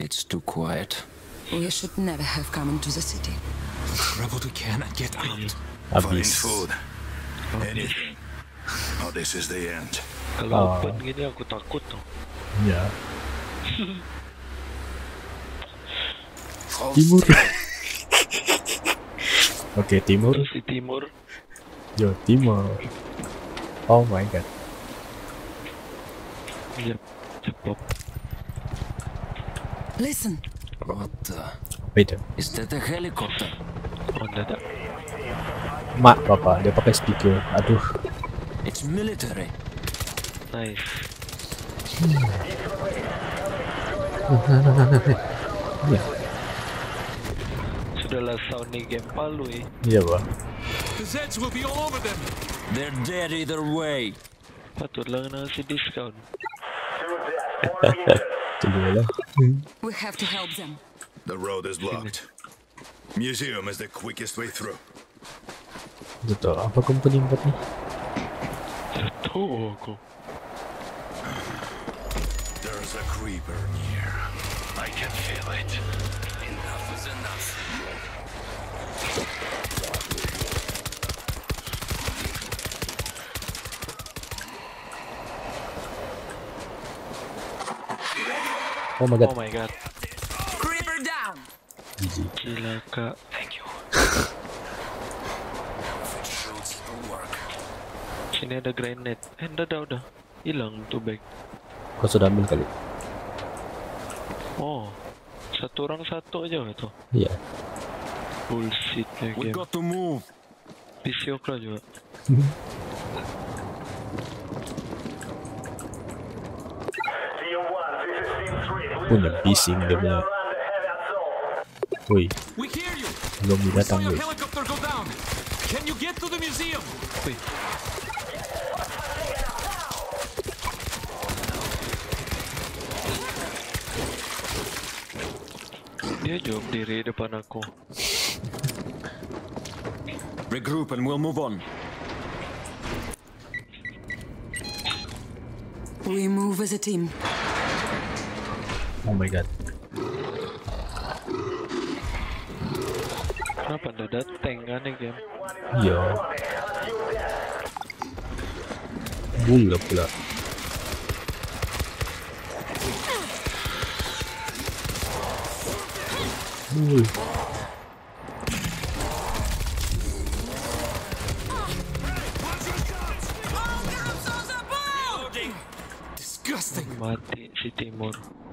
It's too quiet. We should never have come into the city. Grab what we can and get out. Find food. Anything. Oh, this is the end. Kalau open gini aku takut tuh. Ya. Timur. Oke, timur. Si timur. Yo, timur. Oh my god. Iya, cepop. Listen. What the? Wait. Is that a helicopter? Oh, ada. Mak, papa, dia pakai speaker. Aduh. It's military. Nice. Iya. Sudahlah sound nih game palu ya. Iya, Bang. The Zeds will be all over them. They're dead either way. Patut lang na si discount. Tunggu lah. We have to help them. The road is blocked. Museum is the quickest way through. Betul, apa company buat nih? Tahu aku. There's a creeper near. I can feel it. Enough is enough. Oh my god. Oh my god. Creeper down. GG. Gila kak. Thank you. Sini ada grenade. Udah. Hilang tuh bag. Kau sudah ambil kali? Oh. Satu orang satu aja gitu. Iya. Bullshit ya We game. got to move. Pisiokra juga. Punya bising dia punya. Woi, We hear you. belum We saw datang your guys. helicopter go down. Can you get to the museum? Wih. Dia jawab diri depan aku. Regroup and we'll move on. We move as a team. Oh my god. Kenapa ada tank kan nih game? Iya. Bunga pula. Disgusting. Mati si Timur.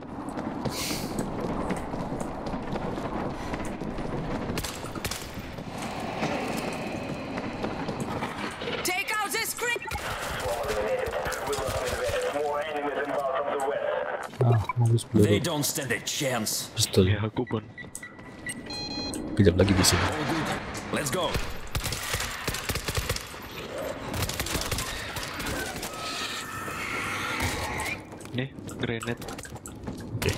Take out this creep. Ah, bagus They peluru. don't stand a chance. Pistol. Ya aku pun. Kejap lagi bising. All good. Let's go. Nih, grenade. Oke.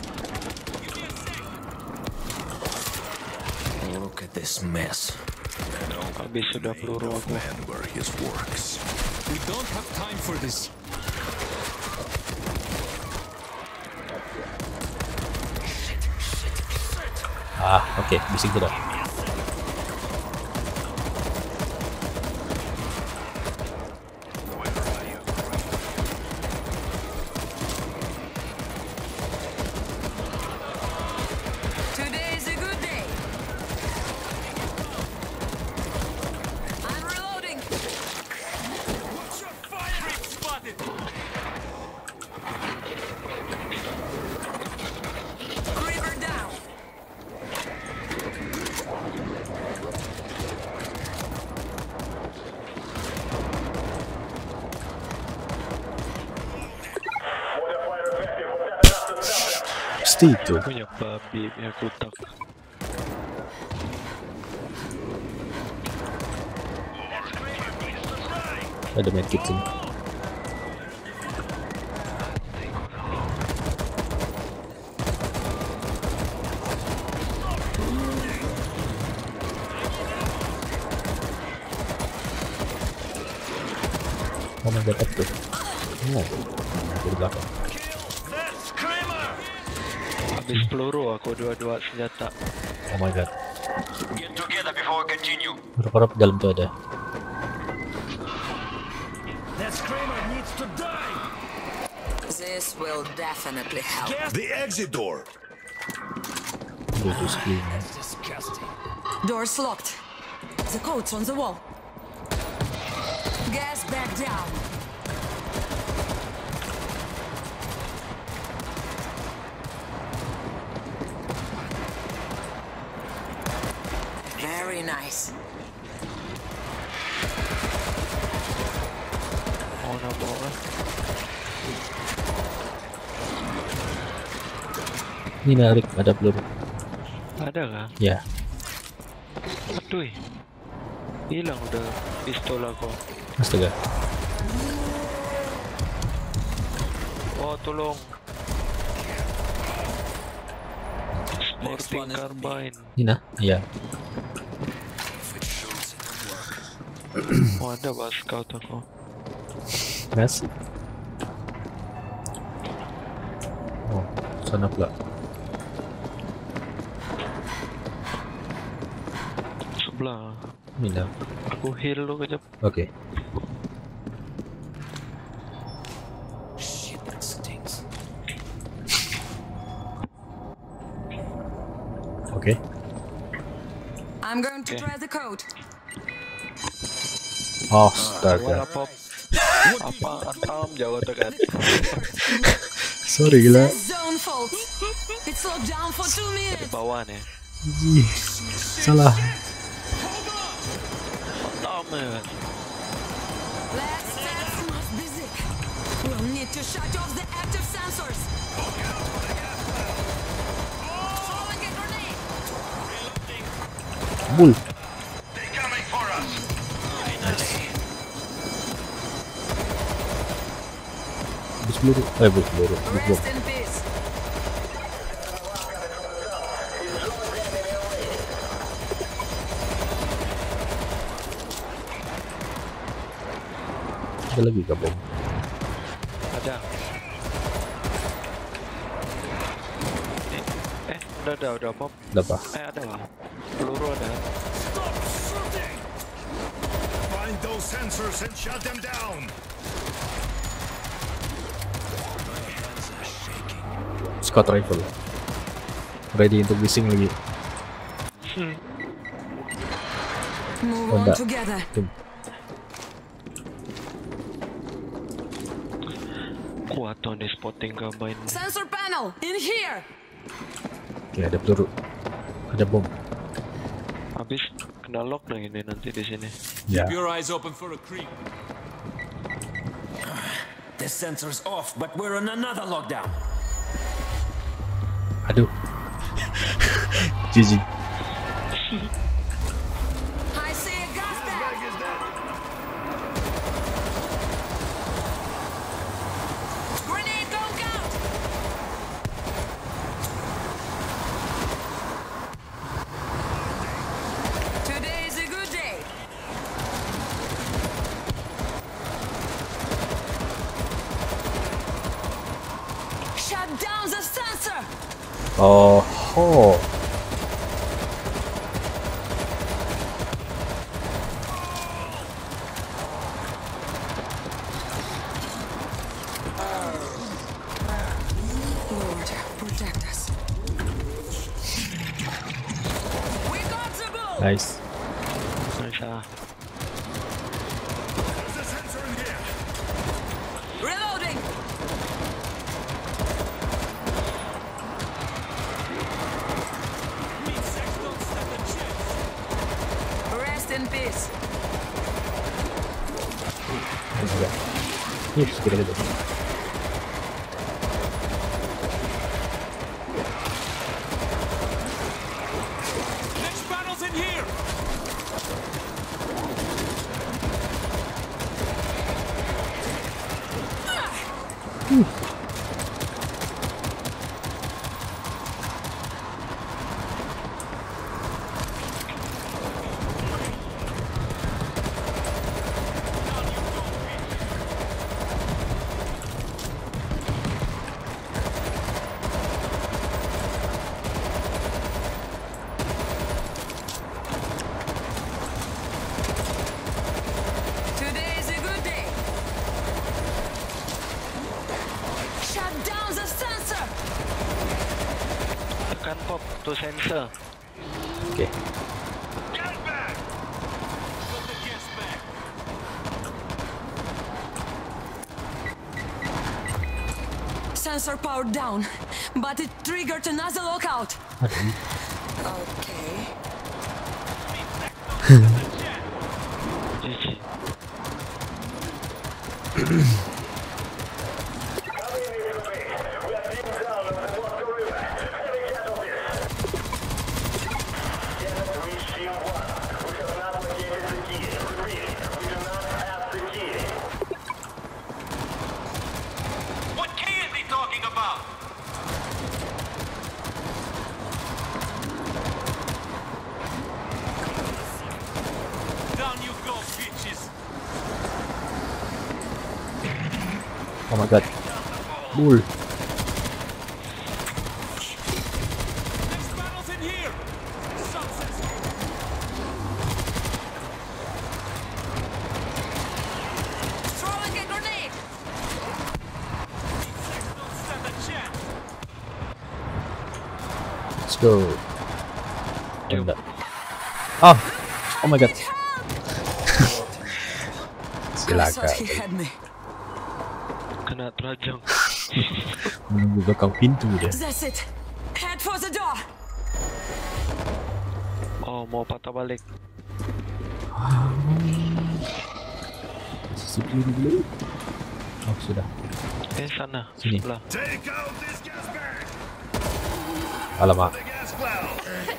Look at this mess. Habis sudah peluru aku. Man where his works. We don't have time for this. Ah, oke, bising sudah. Today is a good day. I'm reloading. Watch your fire! Creep spotted. Creeper down. Pasti itu. Punya babi, punya kutak. Ada medkit sini. Oh my god, tuh. Oh, dari belakang. Habis peluru aku dua-dua senjata. Oh my god. Get together before we continue. Harap-harap dalam tuh ada. That screamer needs to die. This will definitely help. The exit door. Bluetooth screen. Disgusting. Door's locked. The code's on the wall. Gas back down. Very nice. Mau nambah kan? Ini narik, ada peluru. Ada kah? Ya, Aduh, hilang udah pistol aku. astaga. Oh tolong. Sporting carbine. Ini nah, ya. Oh ada bas scout aku. Gas. Oh, sana pula. Sebelah. Ini dah. Aku heal lu kejap. Oke. Shit, that stinks. Oke. I'm going to Okay. try the code. Oh, Wala astaga. pop. Apa antam jauh dekat. Sorry gila. Zone fault. It's locked down for 2 minutes. Bawah nih. Ih, salah. Antam ya. Let's test must be sick. We'll need to shut off the active sensors. Throwing a grenade. Bull. They coming for us. Bus peluru. Bus peluru. Bus bom. Rest in peace. Ada lagi kah bom? Ada. Udah pop. Ada apa? Ada lah. Peluru ada. Stop shooting. Find those sensors and shut them down. Scout rifle. Ready untuk bising lagi. Move Oh, on enggak. together. Tuh. Kuat tuh nih spotting carbine. Sensor panel in here. Oke, ada peluru. Ada bom. Habis kena lock dong ini nanti di sini. Ya. Keep your eyes open for a creep. The sensor's off, but we're on another lockdown. Aduh. GG. I see a gas bag. Grenade going out. Today is a good day. Shut down the sensor. Oh, oh. Lord, protect us. We got the bull. Nice. Nice ah. There's a sensor in here. Reloading. Don't stand a chance. Rest in peace. Enggak. Ih, sekira gitu. Next battle's in here. pop to sensor. Okay. Sensor powered down, but it triggered another lockout. Aduh. Okay. GG. What key is he talking about? Down you go, bitches. Oh my god. Bull. Next battle's in here. Sunsets. Throwing a grenade. Don't stand a chance. Let's go. Ganda. Ah! Oh my god. I Sila thought he ka. had me. Kena terajang. Menunggu belakang pintu dia. That's it. Head for the door. Oh, mau patah balik. Sisi peluru dulu. Oh sudah. Sana. Sini. Sebelah. Take out this gas bag. Alamak. The gas cloud.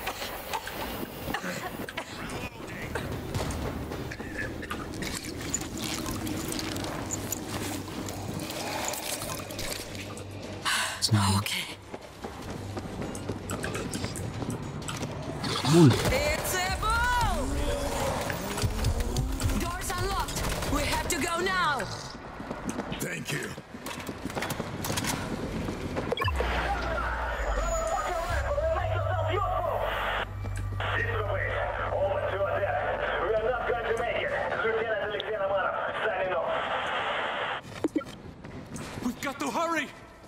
Okay. Bull. It's a bull! Doors unlocked. We have to go now. Thank you. We've got to hurry.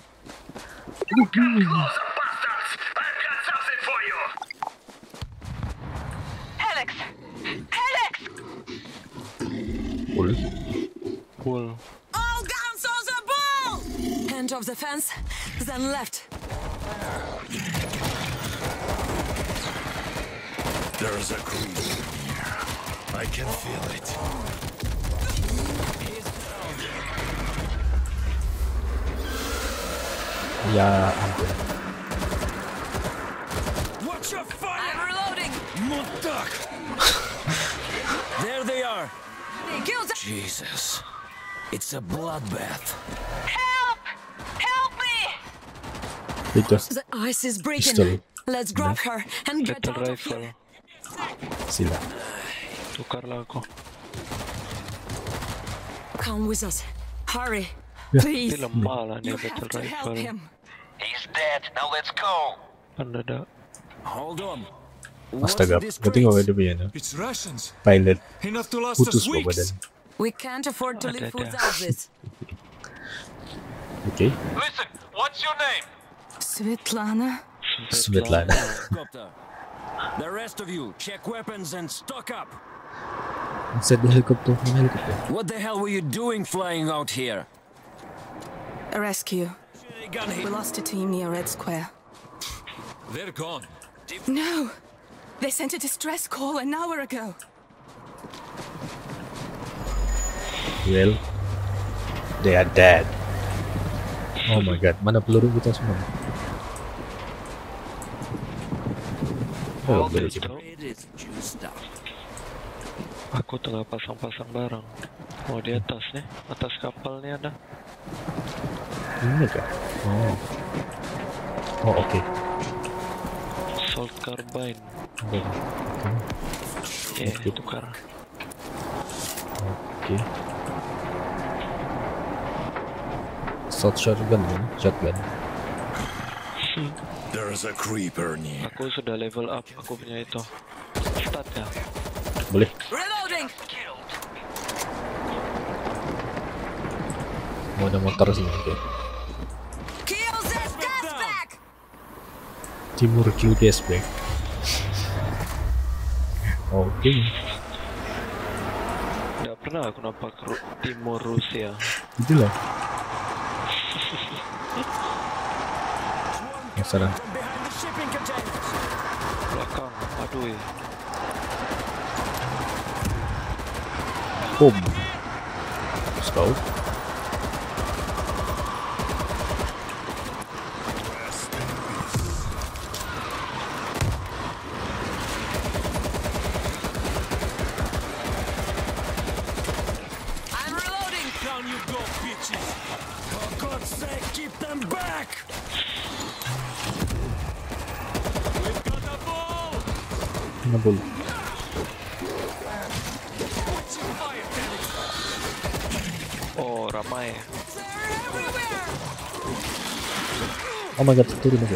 Alex! Alex! Bull. Cool. All guns on the bull! End of the fence, then left. There's a creep here. I can feel it. Ya ampun. Watch your fire. I'm reloading. Montauk. There they are. Kill the... Jesus. It's a bloodbath. Help! Help me! They just The ice is breaking. Pistol. Let's grab her and get Battle out of rifle. here. sila. Tukarlah aku. Come with us. Hurry. Yeah. Please. Tapi lemah lah You dia battle have to help rifle. him. He's dead. Now let's go. Mendadak. Hold on. Astaga, kau tengok dia punya It's rations. pilot Enough to last putus us bawah badan. weeks. We can't afford to live without this. Okay. Listen, what's your name? Svetlana? Svetlana. Helicopter. The rest of you, check weapons and stock up. Set the helicopter. Mana helicopter? What the hell were you doing flying out here? A rescue. Gun We hit. lost a team near Red Square. They're gone. No! They sent a distress call an hour ago. Well, they are dead. Oh my god, mana peluru kita semua? Oh, peluru kita. It is juiced up. Aku tengah pasang-pasang barang. Oh, di atas nih. Atas kapal nih ada. Ini kah? Oh. Oh, oke. Assault carbine. Okay. Tukar. Oke. Assault shotgun kan? Shotgun. There's a creeper near. Aku sudah level up. Aku punya itu. Stat ya. Boleh. Reloading! Mau ada motor sini. Oke. Kill that gas back! Timur Judes back. Oke. Nggak pernah aku nampak Timur Rusia. Itulah. Masalah. From behind the shipping containers. Belakang, aduh ya. Boom. Let's go. I'm reloading. Down you go, bitches. For God's sake, keep them back. We've got a ball. Nabul. Watching fire, damn it. Oh, ramai. They're everywhere. Oh my god, turun aku.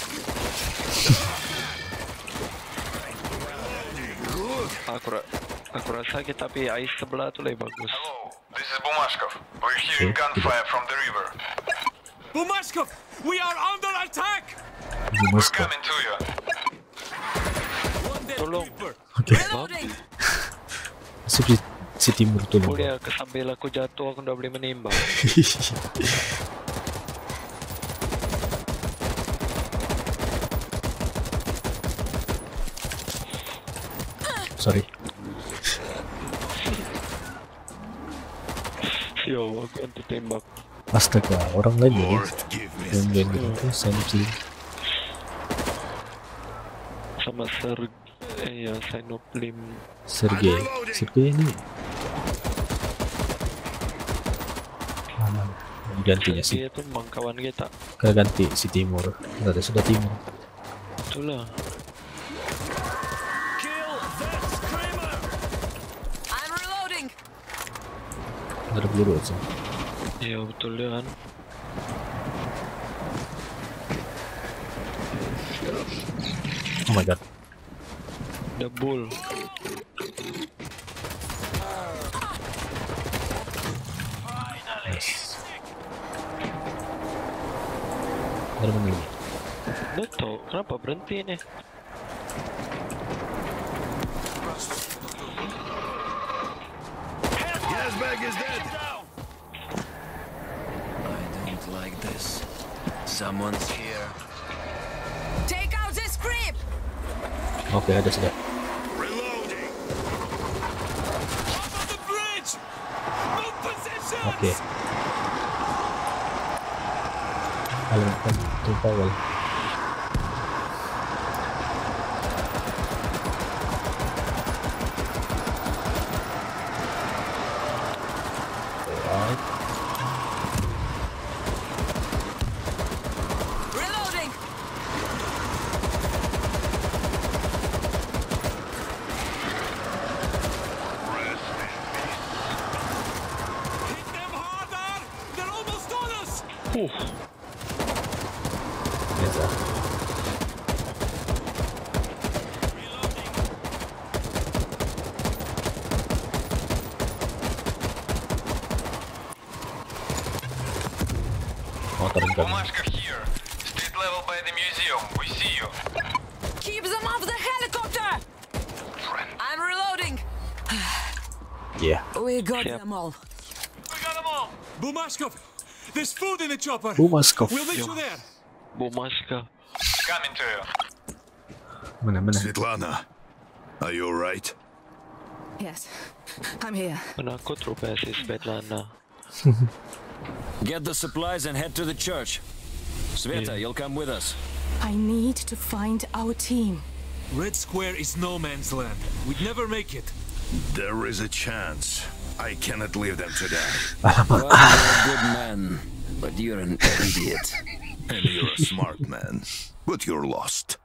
Aku rasa kita tapi ais sebelah tu lebih bagus. Hello, this is Bumashkov. We're hearing gunfire from the river. Bumashkov, we are under attack. We're Bumashkov. coming to you. One dead Tolong. creeper. Reloading. Masuk si Timur tuh. Boleh kesambil aku jatuh aku udah boleh menembak. Sorry. Yo, aku anti tembak. Astaga, orang lain ya. Lord, give me Dan gitu, Sanopsi. Sama ya Sinoplim. Sergei ini gantinya sih, Dia tuh memang kawan kita. ganti si Timur. Sudah Timur. Itulah. Kill that screamer. I'm reloading. Ada peluru aja. Ya betul dia kan. Oh my god. The bull. Yes. Ada mana ini? Nggak tahu kenapa berhenti nih. Gas bag is dead. I don't like this. Someone's here. Take out this creep. Oke, ada sudah. Reloading. Up on the bridge. Move positions. Oke. Kalian kan tumpah wal. Alright. Reloading. Hit them harder. They're almost on us. Biasa. Reloading. Motor kami. Bumashkov here. Street level by the museum. We see you. Keep them off the helicopter. I'm reloading. Yeah. We got Yep. them all. We got them all. Bumashkov, there's food in the chopper. Bumashkov. We'll meet you there. Bumaska. Coming to you. Mana? Svetlana, are you alright? Yes, I'm here. Penakut rupanya si Svetlana. Get the supplies and head to the church. Sveta, you'll come with us. I need to find our team. Red Square is no man's land. We'd never make it. There is a chance. I cannot leave them to die. Well, you're a good man, but you're an idiot. And you're a smart man. But you're lost.